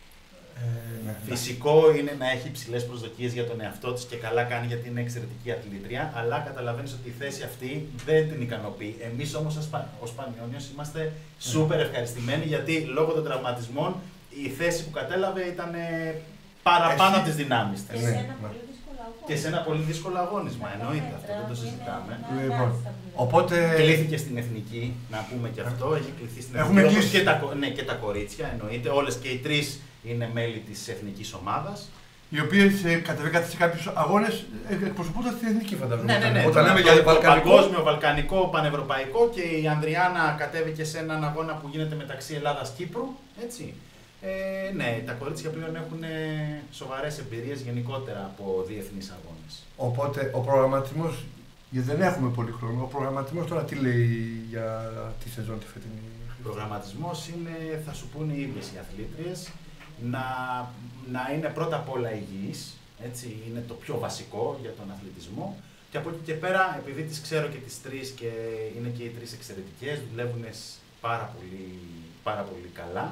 Ε, ναι. Φυσικό είναι να έχει υψηλέ προσδοκίες για τον εαυτό της και καλά κάνει γιατί είναι εξαιρετική αθλήτρια, αλλά καταλαβαίνεις ότι η θέση αυτή δεν την ικανοποιεί. Εμείς όμως ως Πανιόνιος είμαστε σούπερ ευχαριστημένοι γιατί λόγω των τραυματισμών η θέση που κατέλαβε ήταν παραπάνω Εσύ... από τις δυνάμεις της. Και σε Ναι, ένα ναι. πολύ δύσκολο αγώνα. Και σε ένα πολύ δύσκολο αγώνισμα, εννοείται αυτό, δεν το συζητάμε. Λοιπόν, οπότε. Κλήθηκε στην εθνική, να πούμε και αυτό. Έχει κληθεί στην Έχουμε εθνική. κλείσει. Και τα, κο- ναι, και τα κορίτσια, εννοείται. Όλες και οι τρεις είναι μέλη της εθνικής ομάδας. Οι οποίες ε, κατεβήκατε σε κάποιους αγώνες ε, εκπροσωπούντας την εθνική φαντάζομαι. Ναι, ναι, ναι. Όταν Το- λέμε το- για το βαλκανικό. παγκόσμιο, βαλκανικό, πανευρωπαϊκό και η Ανδριάννα κατέβηκε σε έναν αγώνα που γίνεται μεταξύ Ελλάδας-Κύπρου. Έτσι. Ε, ναι, τα κορίτσια πλέον έχουν ε, σοβαρές εμπειρίες γενικότερα από διεθνείς αγώνες. Οπότε ο προγραμματισμός, γιατί δεν έχουμε πολύ χρόνο, ο προγραμματισμός τώρα τι λέει για τη σεζόν τη φετινή. Ο προγραμματισμός είναι, θα σου πούνε οι ίδιες οι αθλήτριες, να, να είναι πρώτα απ' όλα υγιείς, έτσι, είναι το πιο βασικό για τον αθλητισμό. Και από εκεί και πέρα, επειδή τις ξέρω και τις τρεις και είναι και οι τρεις εξαιρετικές, δουλεύουν πάρα πολύ, πάρα πολύ καλά,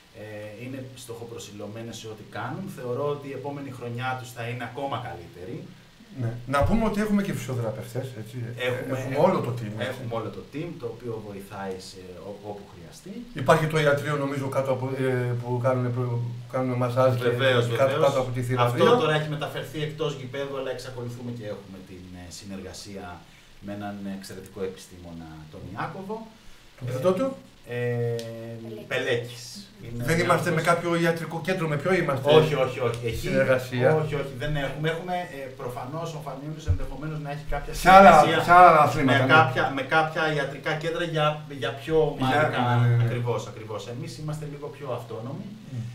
ε, είναι στοχοπροσιλωμένες σε ό,τι κάνουν. Θεωρώ ότι η επόμενη χρονιά τους θα είναι ακόμα καλύτερη. Ναι. Να πούμε ότι έχουμε και φυσιοθεραπευτές, έτσι. Έχουμε, έχουμε όλο το team. έτσι. Έχουμε όλο το team, το οποίο βοηθάει σε, ό- όπου χρειαστεί. Υπάρχει το ιατρείο νομίζω κάτω από, ε, που κάνουν, που κάνουν μασάζ και Βεβαίως, κάτω, βεβαίως. κάτω από τη θηραπεία. Αυτό τώρα έχει μεταφερθεί εκτός γηπέδου, αλλά εξακολουθούμε και έχουμε την ε, συνεργασία με έναν εξαιρετικό επιστήμονα, τον Ιάκωβο. Το πεθετό του. Ε, Πελέκης. Είναι Δεν είμαστε με άνθρωπος- κάποιο ιατρικό κέντρο, με ποιο είμαστε. Όχι, όχι, όχι. Εκεί, Συνεργασία. Όχι, όχι, δεν έχουμε. Έχουμε ε, προφανώς ο Φανίωνιος ενδεχομένως να έχει κάποια Σε άλλα, συνεργασία σε άλλα αθλήματα. με, ναι. κάποια, με κάποια ιατρικά κέντρα για, για πιο ομαδικά. ναι, ναι, ναι. Ακριβώς, ακριβώς. Εμείς είμαστε λίγο πιο αυτόνομοι.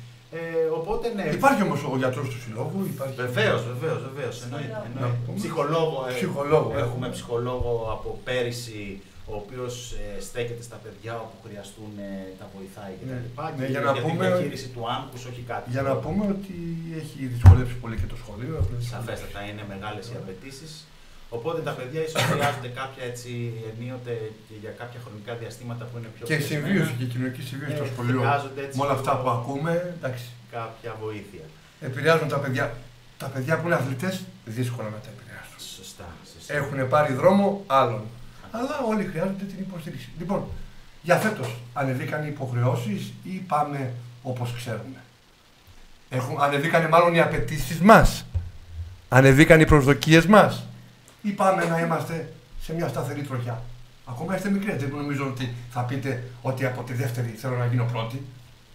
Ε, οπότε ναι. Υπάρχει όμως ο γιατρός του συλλόγου. Υπάρχει... Βεβαίως, βεβαίως, βεβαίως. Εννοείται. εννοείται. Να πούμε. Ψυχολόγο, ε, Ψυχολόγο, Έχουμε έχουμε. ψυχολόγο από πέρυσι, ο οποίος ε, στέκεται στα παιδιά όπου χρειαστούν, ε, τα βοηθάει κτλ. Ναι. Και Ναι, για για, να την πούμε- διαχείριση του άγχους, όχι κάτι. Για να πούμε ότι έχει δυσκολέψει πολύ και το σχολείο. Σαφέστατα είναι μεγάλες οι απαιτήσεις. Οπότε τα παιδιά ίσως χρειάζονται κάποια έτσι ενίοτε και για κάποια χρονικά διαστήματα που είναι πιο Και πιεσμένα, συμβίωση και κοινωνική συμβίωση Ε, στο σχολείο. χρειάζονται έτσι Με όλα αυτά λίγο- που ακούμε, εντάξει, κάποια βοήθεια. επηρεάζουν τα παιδιά. Τα παιδιά που είναι αθλητές δύσκολα να τα επηρεάσουν. Σωστά. σωστά. Έχουν πάρει δρόμο άλλων. Αλλά όλοι χρειάζονται την υποστήριξη. Λοιπόν, για φέτος ανεβήκαν οι υποχρεώσεις ή πάμε όπως ξέρουμε. Έχουν, ανεβήκανε μάλλον οι απαιτήσεις μας. Ανεβήκαν οι προσδοκίες μας. Ή πάμε να είμαστε σε μια σταθερή τροχιά. Ακόμα είστε μικροί, δεν νομίζω ότι θα πείτε ότι από τη δεύτερη θέλω να γίνω πρώτη.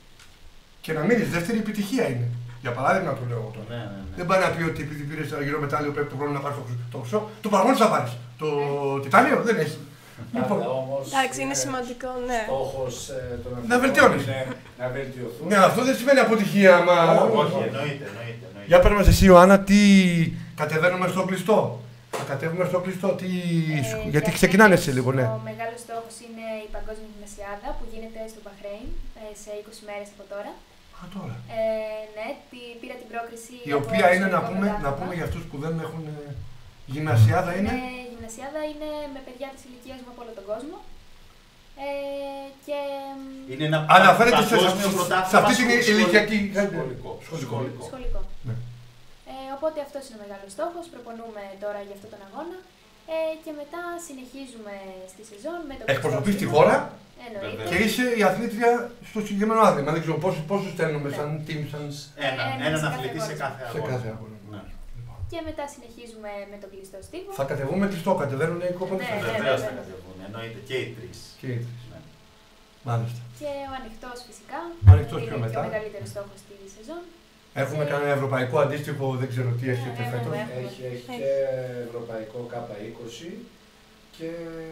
Και να μείνεις δεύτερη επιτυχία είναι. Για παράδειγμα το λέω εγώ τώρα. Ναι, ναι, ναι. Δεν πάει να πει ότι επειδή πήρες ένα γυρό μετάλλιο πρέπει το χρόνο να πάρεις το χρυσό. Το παραγόνι θα πάρεις. Το τιτάνιο δεν έχει. Λοιπόν, όμως, Εντάξει, είναι σημαντικό, ναι. στόχος ε, των Να βελτιώνεις. είναι να βελτιωθούν. Ναι, αυτό δεν σημαίνει αποτυχία. Μα... Όχι, εννοείται, εννοείται, εννοείται. Για πες μας εσύ, Ιωάννα, τι κατεβαίνουμε στο κλειστό. Θα κατέβουμε στο κλειστό, τι... Ε, γιατί ξεκινάνε σε λίγο, ναι. Ο μεγάλος στόχος είναι η Παγκόσμια Γυμνασιάδα που γίνεται στο Μπαχρέιν ε, σε είκοσι μέρες από τώρα. Α, τώρα. Ε, ναι, τη, πήρα την πρόκριση. Η οποία είναι, να πούμε, να πούμε για αυτούς που δεν έχουν ε, γυμνασιάδα είναι. Ναι, η γυμνασιάδα είναι με παιδιά της ηλικίας μου από όλο τον κόσμο. Ε, και... Είναι ένα Αναφέρεται σε, παγκόσμιο σε, πρωτάθλημα σε αυτή την σχολικό. ηλικιακή. Σχολικό. Σχολικό. σχολικό. Ναι. Ε, οπότε αυτός είναι ο μεγάλος στόχος, προπονούμε τώρα για αυτόν τον αγώνα ε, και μετά συνεχίζουμε στη σεζόν με το Εκπροσωπείς τη κλειστό χώρα Εννοείται. και είσαι η αθλήτρια στο συγκεκριμένο άθλημα. Δεν ξέρω πόσους, πόσους στέλνουμε σαν team, σαν Ένα, Ένα έναν σε αθλητή κάθε σε κάθε σε αγώνα. κάθε αγώνα. Ναι. Και μετά συνεχίζουμε με τον κλειστό στίβο. Θα κατεβούμε κλειστό, κατεβαίνουν οι κόπαντες. Ναι, ναι. Βεβαίως θα κατεβούν, εννοείται και οι τρεις. Και οι τρεις. Ναι. Μάλιστα. Και ο ανοιχτός φυσικά. Ο ανοιχτός είναι πιο μετά. και ο μεγαλύτερος στόχος στη σεζόν. Έχουμε κανένα ευρωπαϊκό αντίστοιχο, δεν ξέρω τι έχετε Ναι, φέτος. έχουμε. Έχει, έχει και ευρωπαϊκό κάπα είκοσι και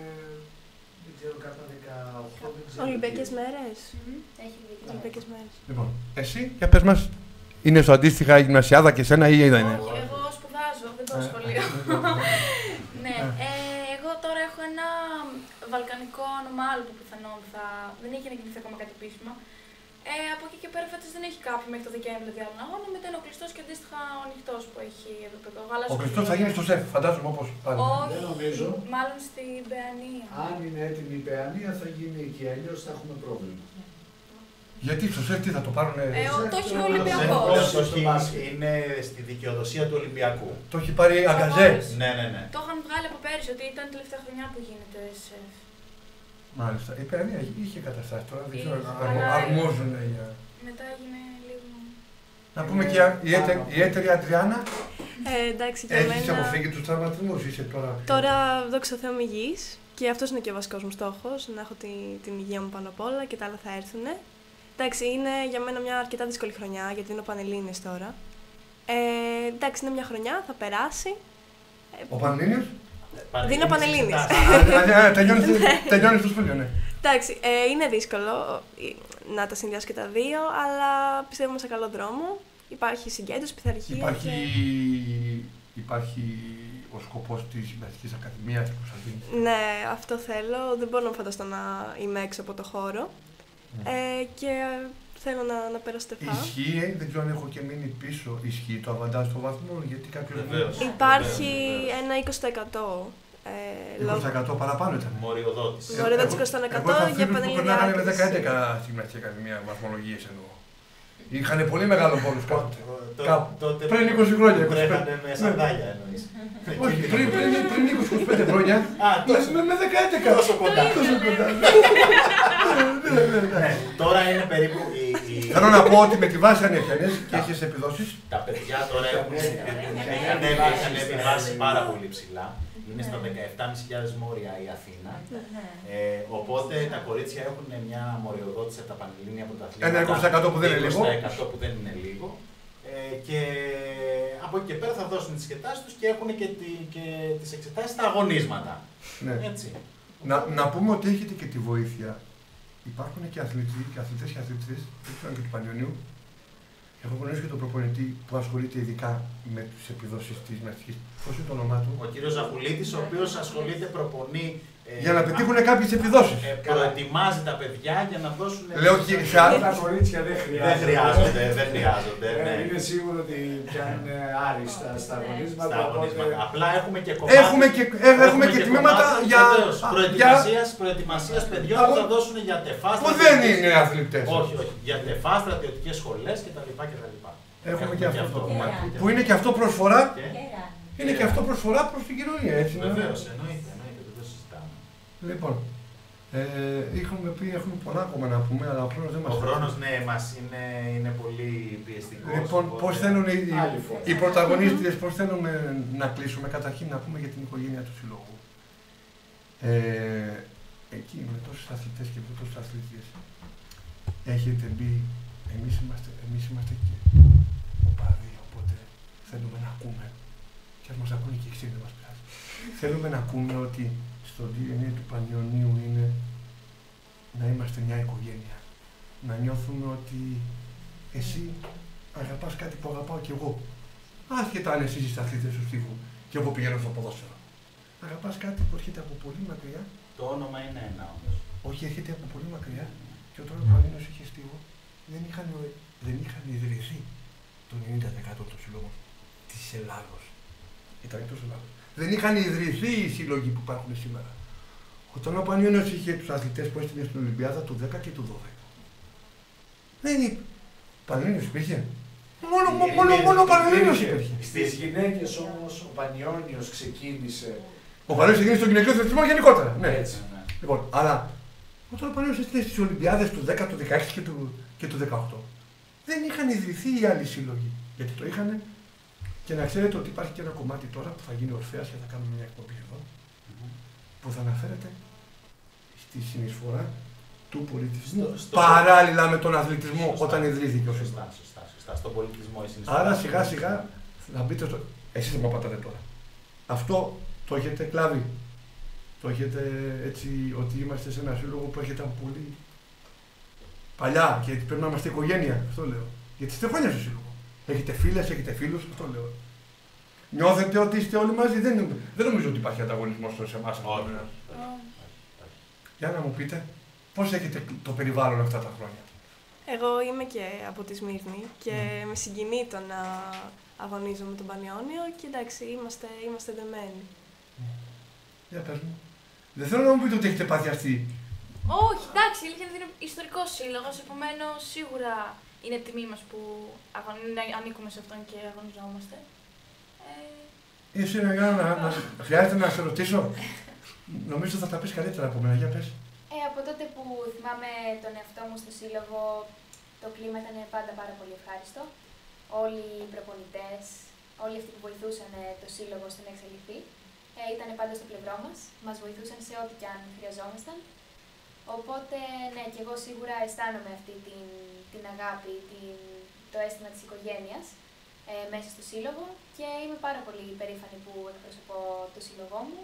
δεν ξέρω κάπα δεκαοκτώ. δεν ξέρω Ολυμπιακές τι. μέρες. Μμμ. Έχει δίκιο. Ολυμπιακές μέρες. Λοιπόν, εσύ, για πες μας, είναι στο αντίστοιχα η γυμνασιάδα και σένα ή δεν είναι. Όχι, εγώ σπουδάζω, δεν πάω σχολείο. Ναι, ε, εγώ τώρα έχω ένα βαλκανικό όνομα άλλο που πιθανόν θα. Δεν έχει ανακοινωθεί ακόμα κάτι επίσημα. Ε, από εκεί και πέρα φέτος δεν έχει κάποιο μέχρι το Δεκέμβριο δηλαδή άλλον αγώνα. Μετά είναι ο κλειστός και αντίστοιχα ο ανοιχτός που έχει ευρωπαϊκό γάλα. Ο κλειστός θα γίνει στο σεφ, φαντάζομαι όπως πάλι. Όχι, Δεν νομίζω. μάλλον στην Παιανία. Αν είναι έτοιμη η Παιανία θα γίνει εκεί, αλλιώς θα έχουμε πρόβλημα. Γιατί στο σεφ τι θα το πάρουνε. Ε, ο, το έχει ο Ολυμπιακός. Ολυμπιακός. Το έχει- είναι στη δικαιοδοσία του Ολυμπιακού. Το έχει πάρει αγκαζέ. Ναι, ναι, ναι. Το είχαν βγάλει από πέρυσι ότι ήταν η τελευταία χρονιά που γίνεται σεφ. Μάλιστα. Η Παιανία είχε καταστάσει τώρα, δεν ξέρω, Είχε, αρμο- αλλά- αρμόζουν για... Μετά έγινε λίγο. Να πούμε και η έτε- η έτερη Αντριάννα, Ε, εντάξει, για έχεις μένα... αποφύγει τους τραυματισμούς, είσαι τώρα... Τώρα, δόξα τω Θεώ, είμαι υγιής και αυτός είναι και ο βασικός μου στόχος, να έχω τη, την υγεία μου πάνω απ' όλα και τα άλλα θα έρθουν. Εντάξει, είναι για μένα μια αρκετά δύσκολη χρονιά, γιατί δίνω Πανελλήνιες τώρα. Ε, εντάξει, είναι μια χρονιά, θα περάσει. Ο Πανελλήνιος. Δίνω Πανελλήνιες. Α, τελειώνεις το σχολείο, ναι. Εντάξει, ε, είναι δύσκολο ε, να τα συνδυάσω και τα δύο, αλλά πιστεύουμε σε καλό δρόμο. Υπάρχει συγκέντρωση, πειθαρχία. Υπάρχει, και- υπάρχει ο σκοπός της Γυμναστικής Ακαδημίας που σας δίνει. Ναι, αυτό θέλω. Δεν μπορώ να φανταστώ να είμαι έξω από το χώρο. Ε, και θέλω να, να περάσω τεφά. Ισχύει, ε, δεν ξέρω αν έχω και μείνει πίσω, ισχύει το αβαντάζ στο βαθμό, γιατί κάποιος Βεβαίως. Υπάρχει Βεβαίως. ένα είκοσι τοις εκατό ε, είκοσι τοις εκατό παραπάνω ήταν. Μοριοδότης. Ε, Μωρέ, είκοσι τοις εκατό Εγώ είχα για φίλους που πανελλήνια περνάγανε με άκρηση. δέκα έντεκα στη Γυμναστική Ακαδημία, βαθμολογίες εννοώ. Είχαν πολύ μεγάλο πόνους κάποτε. Τό- Κάπου. τότε Πριν είκοσι χρόνια, είκοσι πέντε. Τρέχανε με σανδάλια εννοείς. Όχι, πριν, πριν, πριν είκοσι είκοσι πέντε χρόνια. Α, τόσο, με, με δέκα έντεκα. τόσο κοντά. Τόσο κοντά. Ναι, τώρα είναι περίπου η, η... Θέλω να πω ότι με τη βάση αν έπιανες και έχεις επιδόσεις. Τα παιδιά τώρα έχουν ανέβει, έχει ανέβει βάση πάρα πολύ ψηλά. Είναι στα δεκαεπτά χιλιάδες μόρια η Αθήνα. Ε, οπότε τα κορίτσια έχουν μια μοριοδότηση από τα πανελλήνια πρωταθλήματα. Ένα είκοσι τοις εκατό που δεν είναι λίγο. είκοσι τοις εκατό που δεν είναι λίγο. Ε, και από εκεί και πέρα θα δώσουν τις εξετάσεις τους και έχουν και, τη, και τις εξετάσεις στα αγωνίσματα. Ναι. Έτσι. Να, να πούμε ότι έχετε και τη βοήθεια. Υπάρχουν και αθλητές και αθλητές και αθλητές, δεν ξέρω και του Πανιωνίου. Έχω γνωρίσει και τον προπονητή που ασχολείται ειδικά με τις επιδόσεις της γυμναστικής. Πώς είναι το όνομά του? Ο κύριος Ζαχουλίτης, ο οποίος ασχολείται, προπονεί. Ε, Για να πετύχουν κάποιες επιδόσεις. Ε, προετοιμάζει τα παιδιά για να δώσουν. Λέω και σε άλλα. Τα κορίτσια δεν Δεν χρειάζονται. χρειάζονται, δεν χρειάζονται. Ε, Ναι. Είναι σίγουρο ότι πιάνουν άριστα στα αγωνίσματα. Στα οπότε- αγωνίσματα. Απλά έχουμε και κομμάτι. Έχουμε και, ε, έχουμε και τμήματα κομμάτι, για, βεβαίως, για προετοιμασίας, προετοιμασίας παιδιών που αγω- θα δώσουν για τεφά. που δεν στρατιωτικές- είναι αθλητές. Όχι, όχι. Για τεφά, στρατιωτικές σχολές κτλ. κτλ. Έχουμε και αυτό το κομμάτι. κομμάτι. Που είναι και αυτό προσφορά, Και- είναι και αυτό προσφορά προς την κοινωνία, έτσι. ναι. Βεβαίως, εννοείται, εννοείται, δεν το συζητάμε. Λοιπόν, Ε, είχαμε πει, έχουμε πολλά ακόμα να πούμε, αλλά ο χρόνος δεν μας Ο έφτασε. χρόνος, ναι, μας είναι, είναι πολύ πιεστικός. Λοιπόν, οπότε- πώς θέλουν οι, Άλλη φορά. οι πρωταγωνίστριες, πώς θέλουμε να κλείσουμε, καταρχήν να πούμε για την οικογένεια του συλλόγου. Ε, εκεί με τόσους αθλητές και με τόσους αθλητές έχετε μπει, εμείς είμαστε, εμείς είμαστε και οπαδοί, οπότε θέλουμε να ακούμε, και ας μας ακούνε και οι εξήντα μας πειράζει. Θέλουμε να ακούμε ότι στο ντι εν έι του Πανιωνίου είναι να είμαστε μια οικογένεια. Να νιώθουμε ότι εσύ αγαπάς κάτι που αγαπάω κι εγώ. Άσχετα αν εσείς είστε αθλητές του στίχου και εγώ πηγαίνω στο ποδόσφαιρο. Αγαπάς κάτι που έρχεται από πολύ μακριά. Το όνομα είναι ένα όμως. Όχι, έρχεται από πολύ μακριά. Και όταν ο Πανίνος είχε στίχο, δεν είχαν, δεν είχαν ιδρυθεί το ενενήντα τοις εκατό των συλλόγων της Ελλάδος. Ήταν εκτός Ελλάδος. Δεν είχαν ιδρυθεί οι σύλλογοι που υπάρχουν σήμερα. Όταν ο Πανίνος είχε τους αθλητές που έστειλε στην Ολυμπιάδα του δέκα και του δώδεκα. Δεν είπε. Πανίνος υπήρχε. Μόνο, μόνο, μόνο, μόνο ο Πανίνος υπήρχε. Στις γυναίκες όμως ο Πανιώνιος ξεκίνησε. Ο Πανίνος έγινε στον γυναικείο αθλητισμό γενικότερα. Ναι. Έτσι. Ναι. Λοιπόν, αλλά όταν ο Πανίνος έστειλε στις Ολυμπιάδες του δέκα, του δεκαέξι και του, και του δεκαοκτώ, δεν είχαν ιδρυθεί οι άλλοι σύλλογοι. Γιατί το είχαν. Και να ξέρετε ότι υπάρχει και ένα κομμάτι τώρα που θα γίνει ορφέας και θα κάνουμε μια εκπομπή εδώ, που θα αναφέρεται στη συνεισφορά του πολιτισμού Στο- στο- παράλληλα με τον αθλητισμό Σωστά. όταν ιδρύθηκε ο Σωστά, σύλλογος. σωστά, σωστά. Στον πολιτισμό η συνεισφορά. Άρα σιγά σιγά θα μπείτε στο. Εσείς δεν με πατάτε τώρα. Αυτό το έχετε κλάβει. Το έχετε έτσι ότι είμαστε σε ένα σύλλογο που έχετε από πολύ παλιά και πρέπει να είμαστε οικογένεια. Αυτό λέω. Γιατί είστε χρόνια στο σύλλογο. Έχετε φίλες, έχετε φίλους, αυτό λέω. Νιώθετε ότι είστε όλοι μαζί. Δεν, δεν νομίζω ότι υπάρχει ανταγωνισμός σε εμάς. Όχι. Για να μου πείτε, πώς έχετε το περιβάλλον αυτά τα χρόνια. Εγώ είμαι και από τη Σμύρνη και με συγκινεί το να αγωνίζομαι με τον Πανιώνιο και εντάξει, είμαστε, είμαστε δεμένοι. Για πες μου. Δεν θέλω να μου πείτε ότι έχετε παθιαστεί. Όχι, εντάξει, η αλήθεια είναι ότι είναι ιστορικό σύλλογο, επομένω σίγουρα είναι τιμή μα που αγων- να ανήκουμε σε αυτόν και αγωνιζόμαστε. Ε, Εσύ να, να, να, να, χρειάζεται να σε ρωτήσω. Νομίζω θα τα πεις καλύτερα από μένα. Για πες. Ε, από τότε που θυμάμαι τον εαυτό μου στο σύλλογο, το κλίμα ήταν πάντα πάρα πολύ ευχάριστο. Όλοι οι προπονητές, όλοι αυτοί που βοηθούσαν ε, το σύλλογο στο να εξελιχθεί, ε, ήταν πάντα στο πλευρό μας, μας βοηθούσαν σε ό,τι και αν χρειαζόμασταν. Οπότε, ναι, και εγώ σίγουρα αισθάνομαι αυτή την, την αγάπη, την, το αίσθημα της οικογένειας ε, μέσα στο σύλλογο και είμαι πάρα πολύ περήφανη που εκπροσωπώ το σύλλογό μου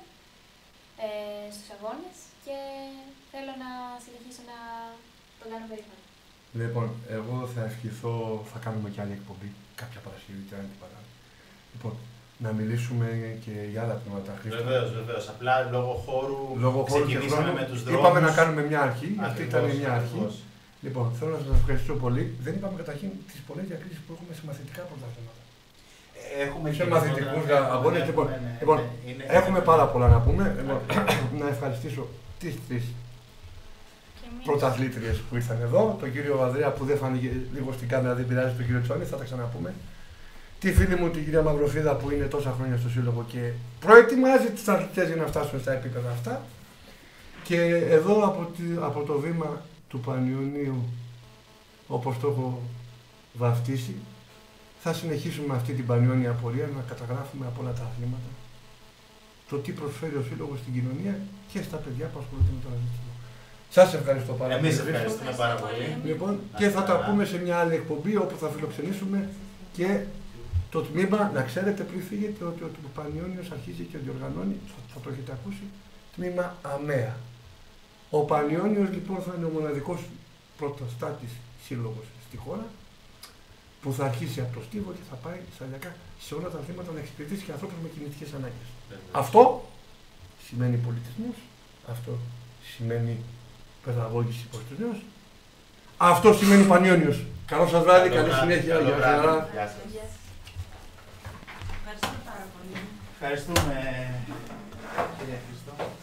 ε, στους αγώνες και θέλω να συνεχίσω να τον κάνω περήφανο. Λοιπόν, εγώ θα ευχηθώ, θα κάνουμε και άλλη εκπομπή, κάποια Παρασκευή και άλλη παρά. Λοιπόν, να μιλήσουμε και για άλλα τμήματα. Βεβαίως, βεβαίως. Απλά λόγω χώρου, Λόγω χώρου και ξεκινήσαμε χρόνου, με τους δρόμους. είπαμε να κάνουμε μια αρχή, αυτή ήταν Ακριβώς, μια αρχή. ακριβώς. Λοιπόν, θέλω να σας ευχαριστήσω πολύ. Δεν είπαμε καταρχήν τις πολλές διακρίσεις που έχουμε σε μαθητικά πρωταθλήματα. Έχουμε Σε και μαθητικούς ναι, αγώνες, ναι, λοιπόν, ναι, ναι, λοιπόν, ναι, είναι- έχουμε είναι- πάρα πολλά να πούμε. Λοιπόν, να ευχαριστήσω τις τρεις και εμείς. πρωταθλήτριες που ήρθαν εδώ, τον κύριο Ανδρέα που δεν φάνηκε λίγο στην κάμερα, δεν πειράζει, τον κύριο Τσόνη, θα τα ξαναπούμε. Τη φίλη μου την κυρία Μαυροφίδα που είναι τόσα χρόνια στο σύλλογο και προετοιμάζει τις αθλητές για να φτάσουν στα επίπεδα αυτά. Και εδώ από, τη, από το βήμα του Πανιωνίου, όπως το έχω βαφτίσει, θα συνεχίσουμε αυτή την πανιώνια πορεία να καταγράφουμε από όλα τα αθλήματα το τι προσφέρει ο Σύλλογος στην κοινωνία και στα παιδιά που ασχολούνται με τον αθλητισμό. Σας ευχαριστώ πάρα πολύ. Εμείς ευχαριστούμε πάρα πολύ. Λοιπόν, Να και είστε θα τα καλά. πούμε σε μια άλλη εκπομπή όπου θα φιλοξενήσουμε και το τμήμα, να ξέρετε πριν φύγετε ότι ο Πανιώνιος αρχίζει και διοργανώνει, θα το έχετε ακούσει, τμήμα ΑΜΕΑ. Ο Πανιώνιος λοιπόν θα είναι ο μοναδικός πρωτοστάτης σύλλογος στη χώρα που θα αρχίσει από το στίβο και θα πάει σταδιακά σε όλα τα θέματα να εξυπηρετήσει και ανθρώπους με κινητικές ανάγκες. Αυτό σημαίνει πολιτισμός, αυτό σημαίνει παιδαγώγηση προς τους νέους, αυτό σημαίνει Πανιώνιος. Καλό σας βράδυ, Καλό καλή βράδυ, συνέχεια, καλό γεια βράδυ. χαρά. Γεια σας. Γεια σας. Ευχαριστώ πάρα πολύ. Ευχαριστούμε, κύριε Χριστό.